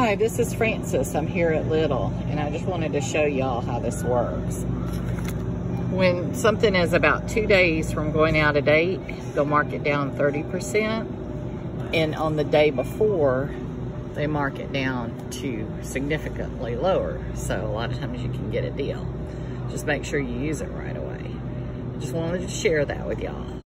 Hi, this is Frances. I'm here at Lidl, and I just wanted to show y'all how this works. When something is about 2 days from going out of date, they'll mark it down 30%, and on the day before, they mark it down to significantly lower. So a lot of times you can get a deal. Just make sure you use it right away. Just wanted to share that with y'all.